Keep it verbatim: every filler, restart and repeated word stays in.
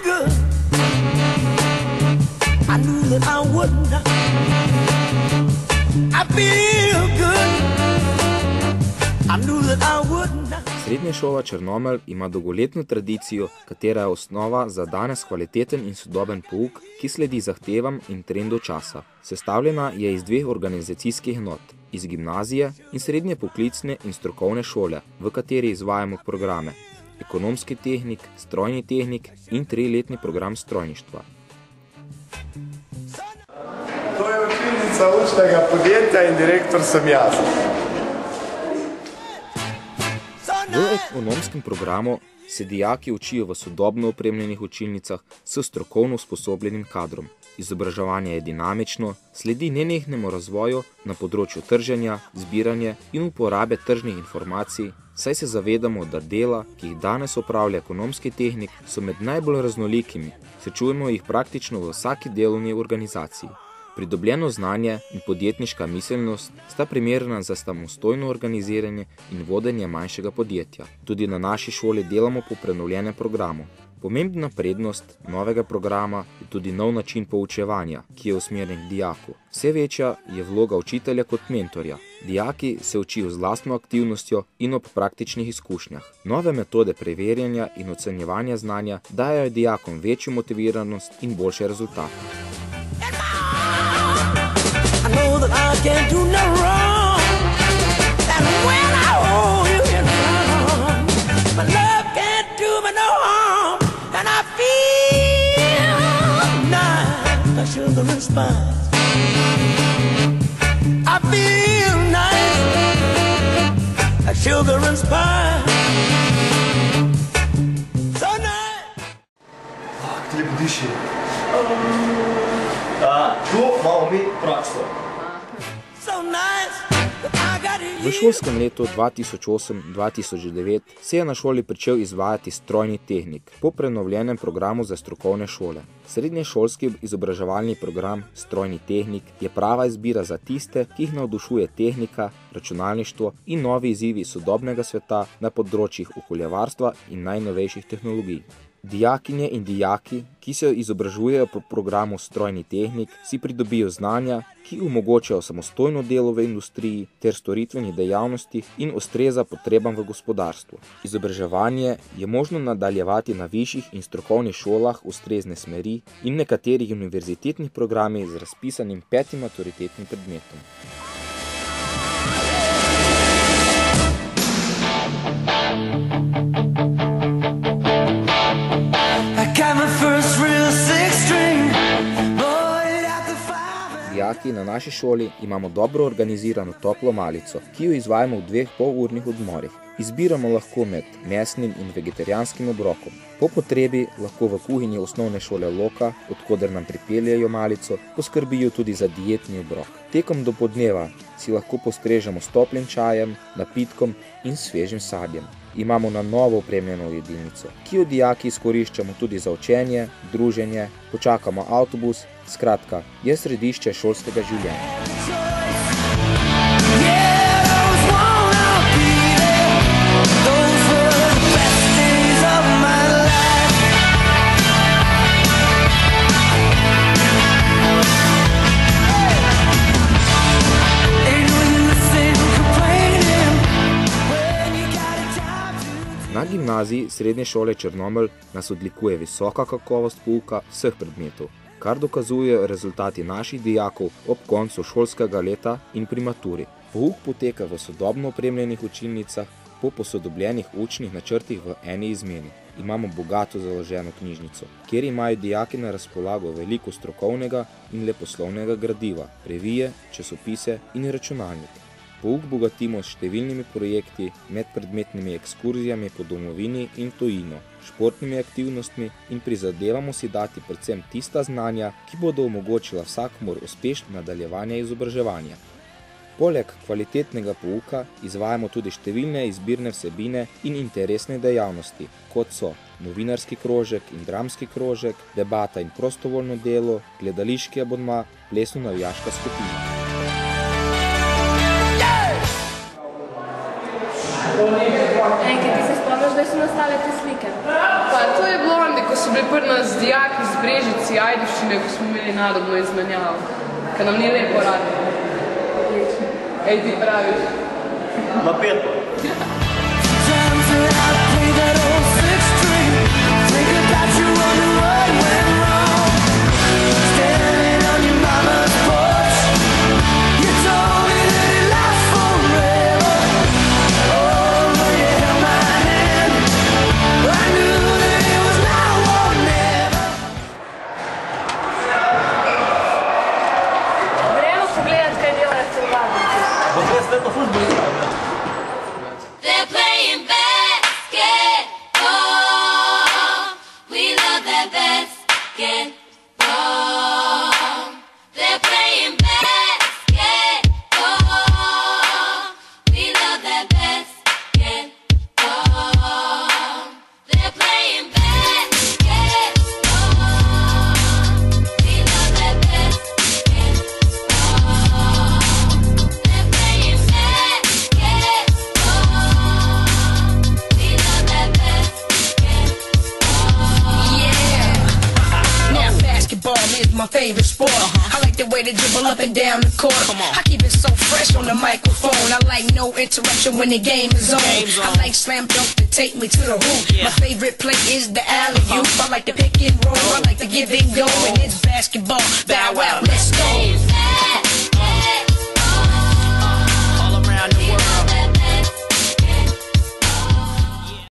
good. I knew that I wouldn't. I feel good. I knew that I wouldn't. Srednja šola Črnomelj ima dolgoletno tradicijo, katera je osnova za danes kvaliteten in sodoben pouk, ki sledi zahtevam in trendu časa. Sestavljena je iz dveh organizacijskih enot, iz gimnazije in srednje poklicne in strokovne šole, v kateri izvajamo programe ekonomski tehnik, strojni tehnik in triletni program strojništva. To je učilnica učnega podjetja in direktor sem jaz. V ekonomskem programu se dijaki učijo v sodobno opremljenih učilnicah s strokovno usposobljenim kadrom. Izobraževanje je dinamično, sledi nenehnemu razvoju na področju trženja, zbiranja in uporabe tržnih informacij, saj se zavedamo, da dela, ki jih danes opravlja ekonomski tehnik, so med najbolj raznolikimi, srečujemo jih praktično v vsaki delovni organizaciji. Pridobljeno znanje in podjetniška miselnost sta primerna za samostojno organiziranje in vodenje manjšega podjetja. Tudi na naši šoli delamo po prenovljenem programu. Pomembna prednost novega programa je tudi nov način poučevanja, ki je usmerjen k dijaku. Vse večja je vloga učitelja kot mentorja. Dijaki se učijo z lastno aktivnostjo in ob praktičnih izkušnjah. Nove metode preverjanja in ocenjevanja znanja dajajo dijakom večjo motiviranost in boljše rezultate. I know that I can't do no wrong. And when I hold you in my arms, my love can't do me no harm. And I feel nice, like sugar and spice. I feel nice, like sugar and spice. So nice. Ah, ti lepo diši. Tu imamo mi prakso. V šolskem letu dva tisoč osem dva tisoč devet se je na šoli pričel izvajati strojni tehnik po prenovljenem programu za strokovne šole. Srednješolski izobraževalni program strojni tehnik je prava izbira za tiste, ki jih navdušuje tehnika, računalništvo in novi izzivi sodobnega sveta na področjih okoljevarstva in najnovejših tehnologij. Dijakinje in dijaki, ki se izobražujejo po programu strojni tehnik, si pridobijo znanja, ki omogočajo samostojno delo v industriji ter storitveni dejavnosti in ustreza potrebam v gospodarstvu. Izobraževanje je možno nadaljevati na višjih in strokovnih šolah ustrezne smeri in nekaterih univerzitetnih programih z razpisanim petim maturitetnim predmetom. Dijaki na naši šoli imamo dobro organizirano toplo malico, ki jo izvajamo v dveh polurnih odmorih. Izbiramo lahko med mesnim in vegetarijanskim obrokom. Po potrebi lahko v kuhinji osnovne šole Loka, odkoder nam pripeljejo malico, poskrbijo tudi za dietni obrok. Tekom dopoldneva si lahko postrežemo s toplim čajem, napitkom in svežim sadjem. Imamo na novo opremljeno jedilnico, ki jo dijaki izkoriščamo tudi za učenje, druženje, počakamo avtobus, skratka, je središče šolskega življenja. Na gimnaziji Srednje šole Črnomelj nas odlikuje visoka kakovost pouka vseh predmetov, kar dokazujejo rezultati naših dijakov ob koncu šolskega leta in pri maturi. Pouk poteka v sodobno opremljenih učilnicah po posodobljenih učnih načrtih v eni izmeni. Imamo bogato založeno knjižnico, kjer imajo dijaki na razpolago veliko strokovnega in leposlovnega gradiva, revije, časopise in računalnik. Pouk bogatimo s številnimi projekti, medpredmetnimi ekskurzijami po domovini in tujino, športnimi aktivnostmi in prizadevamo si dati predvsem tista znanja, ki bodo omogočila vsakomur uspešno nadaljevanje izobraževanja. Poleg kvalitetnega pouka izvajamo tudi številne izbirne vsebine in interesne dejavnosti, kot so novinarski krožek in dramski krožek, debata in prostovoljno delo, gledališki abonma, plesno-navijaška skupina. Enke, ti se spomniš, da so nastale te slike? Pa to je bilo, ko so bili pri nas dijaki z Brežici, Ajdovščine, ko smo imeli nadobno izmenjavo, ker nam ni lepo radi. Ej, ti praviš. Na peto. They're playing basketball. We love that basketball. They're playing basketball. We love that basketball. They're playing basketball. We love that basketball. They're playing is my favorite sport. I like the way they dribble up and down the court. I keep it so fresh on the microphone. I like no interruption when the game is on. I like slam dunk to take me to the hoop. My favorite play is the alley-oop. I like the pick and roll. I like to give and go, and it's basketball. Bow wow, let's go.